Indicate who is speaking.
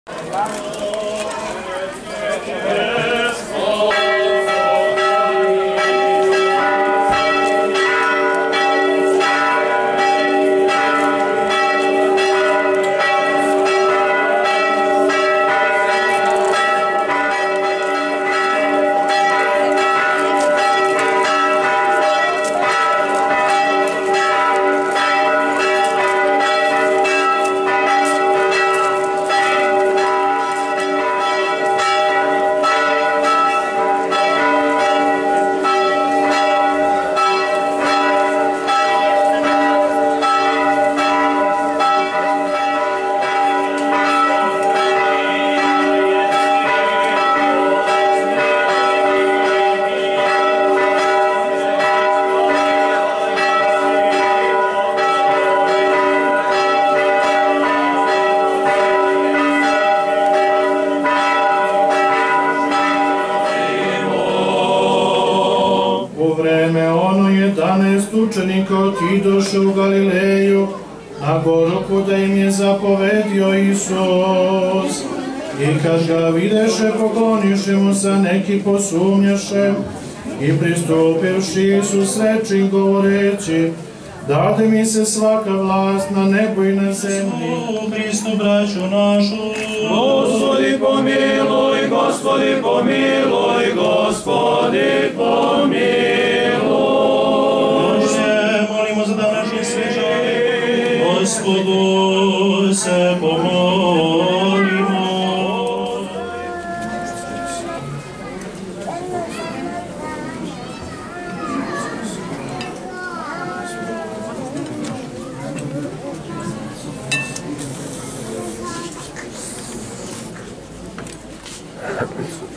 Speaker 1: Učenika otidoše u Galileju, na goru kuda im je zapovedio Isus. I kad ga videše, pokloniše mu se, neki posumnjaše. I pristupivši Isus reče im govoreći, dade mi se svaka vlast na nebu i na zemlji.
Speaker 2: O Hristu, braću našu,
Speaker 3: Gospodi pomiluj, Gospodi pomiluj, Gospodi pomiluj.
Speaker 2: Gospodu se pomolimo.
Speaker 3: Hvala.